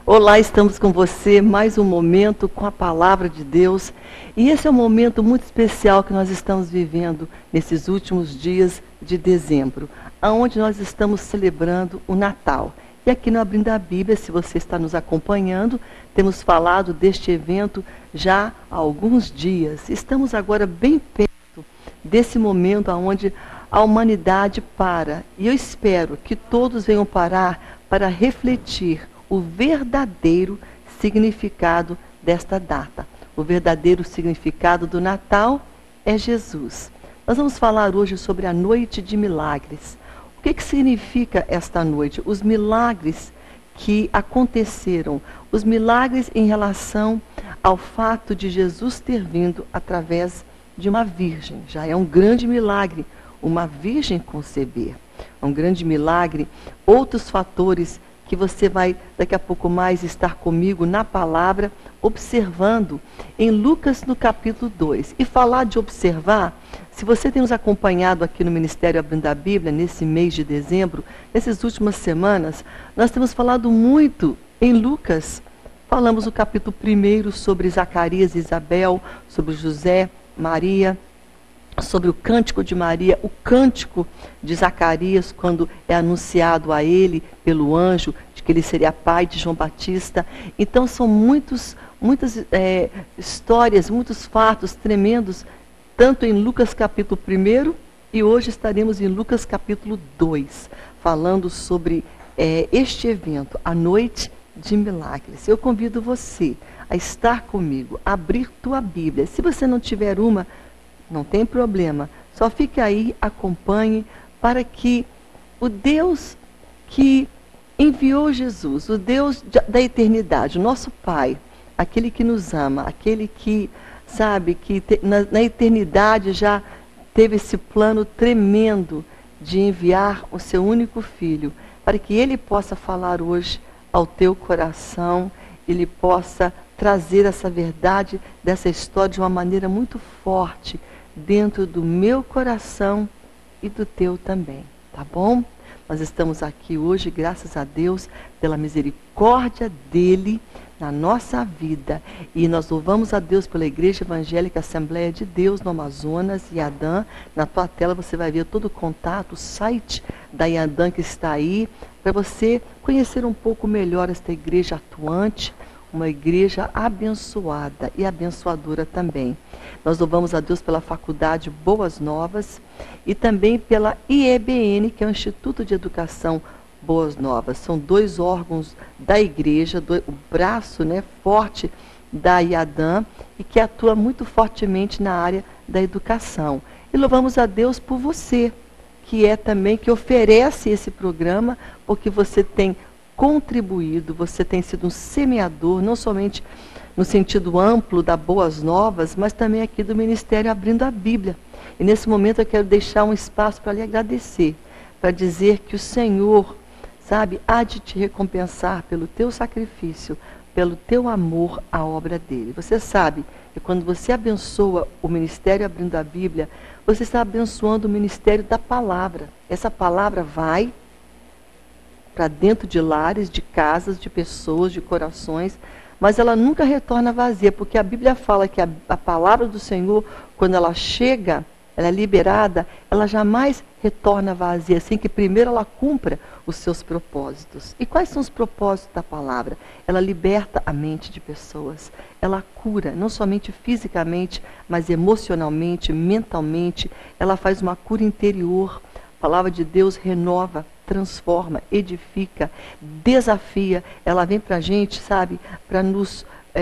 Olá, estamos com você, mais um momento com a Palavra de Deus. E esse é um momento muito especial que nós estamos vivendo nesses últimos dias de dezembro, onde nós estamos celebrando o Natal. E aqui no Abrindo a Bíblia, se você está nos acompanhando, temos falado deste evento já há alguns dias. Estamos agora bem perto desse momento onde a humanidade para. E eu espero que todos venham parar para refletir o verdadeiro significado desta data. O verdadeiro significado do Natal é Jesus. Nós vamos falar hoje sobre a noite de milagres. O que significa esta noite? Os milagres que aconteceram, os milagres em relação ao fato de Jesus ter vindo através de uma virgem. Já é um grande milagre uma virgem conceber. É um grande milagre. Outros fatores que você vai daqui a pouco mais estar comigo na palavra, observando em Lucas no capítulo 2. E falar de observar, se você tem nos acompanhado aqui no Ministério Abrindo a Bíblia, nesse mês de dezembro, nessas últimas semanas, nós temos falado muito em Lucas. Falamos no capítulo 1 sobre Zacarias e Isabel, sobre José, Maria, sobre o cântico de Maria, o cântico de Zacarias, quando é anunciado a ele pelo anjo, de que ele seria pai de João Batista. Então são muitas histórias, muitos fatos tremendos, tanto em Lucas capítulo 1, e hoje estaremos em Lucas capítulo 2, falando sobre este evento, a noite de milagres. Eu convido você a estar comigo, a abrir tua Bíblia. Se você não tiver uma, não tem problema, só fique aí, acompanhe, para que o Deus que enviou Jesus, o Deus da eternidade, o nosso Pai, aquele que nos ama, aquele que sabe que na eternidade já teve esse plano tremendo de enviar o seu único Filho, para que Ele possa falar hoje ao teu coração, Ele possa trazer essa verdade dessa história de uma maneira muito forte, dentro do meu coração e do teu também, tá bom? Nós estamos aqui hoje, graças a Deus, pela misericórdia dEle na nossa vida. E nós louvamos a Deus pela Igreja Evangélica Assembleia de Deus no Amazonas, Iadã. Na tua tela você vai ver todo o contato, o site da Iadã que está aí, para você conhecer um pouco melhor esta igreja atuante, uma igreja abençoada e abençoadora também. Nós louvamos a Deus pela Faculdade Boas Novas e também pela IEBN, que é o Instituto de Educação Boas Novas. São dois órgãos da igreja, o braço forte da IADAM, e que atua muito fortemente na área da educação. E louvamos a Deus por você, que é também, que oferece esse programa, porque você tem contribuído, você tem sido um semeador, não somente no sentido amplo da Boas Novas, mas também aqui do Ministério Abrindo a Bíblia. E nesse momento eu quero deixar um espaço para lhe agradecer, para dizer que o Senhor, sabe, há de te recompensar pelo teu sacrifício, pelo teu amor à obra dele. Você sabe que quando você abençoa o Ministério Abrindo a Bíblia, você está abençoando o Ministério da Palavra. Essa palavra vai para dentro de lares, de casas, de pessoas, de corações, mas ela nunca retorna vazia, porque a Bíblia fala que a palavra do Senhor, quando ela chega, ela é liberada, ela jamais retorna vazia, assim que primeiro ela cumpra os seus propósitos. E quais são os propósitos da palavra? Ela liberta a mente de pessoas, ela cura, não somente fisicamente, mas emocionalmente, mentalmente, ela faz uma cura interior. A palavra de Deus renova, transforma, edifica, desafia. Ela vem para a gente, sabe, para nos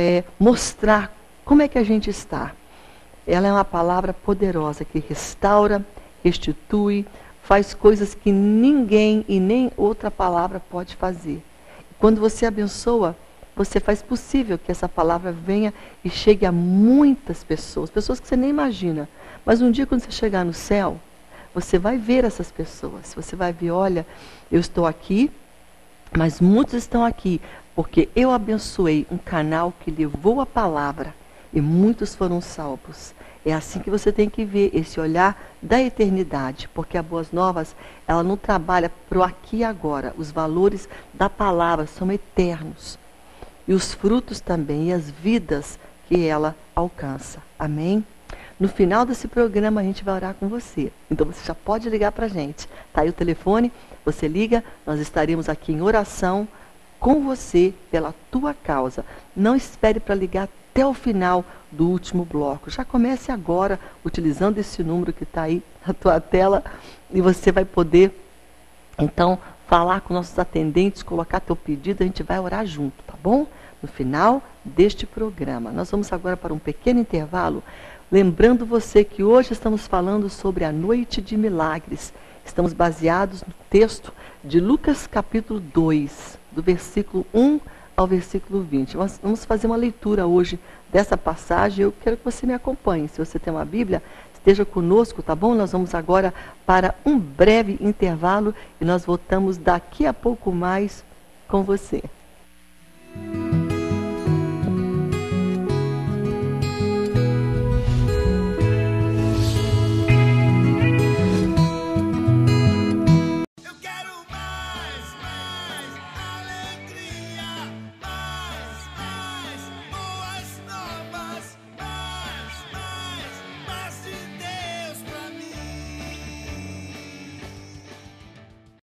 mostrar como é que a gente está. Ela é uma palavra poderosa que restaura, restitui, faz coisas que ninguém e nem outra palavra pode fazer. Quando você abençoa, você faz possível que essa palavra venha e chegue a muitas pessoas, pessoas que você nem imagina. Mas um dia, quando você chegar no céu, você vai ver essas pessoas, você vai ver, olha, eu estou aqui, mas muitos estão aqui, porque eu abençoei um canal que levou a palavra e muitos foram salvos. É assim que você tem que ver esse olhar da eternidade, porque a Boas Novas, ela não trabalha para o aqui e agora. Os valores da palavra são eternos. e os frutos também, e as vidas que ela alcança. Amém? No final desse programa a gente vai orar com você. Então você já pode ligar para a gente. Está aí o telefone, você liga, nós estaremos aqui em oração com você pela tua causa. Não espere para ligar até o final do último bloco. Já comece agora utilizando esse número que está aí na tua tela e você vai poder, então, falar com nossos atendentes, colocar teu pedido, a gente vai orar junto, tá bom? No final deste programa. Nós vamos agora para um pequeno intervalo, lembrando você que hoje estamos falando sobre a noite de milagres. Estamos baseados no texto de Lucas capítulo 2, do versículo 1 ao versículo 20. Nós vamos fazer uma leitura hoje dessa passagem. Eu quero que você me acompanhe. Se você tem uma Bíblia, esteja conosco, tá bom? Nós vamos agora para um breve intervalo e nós voltamos daqui a pouco mais com você.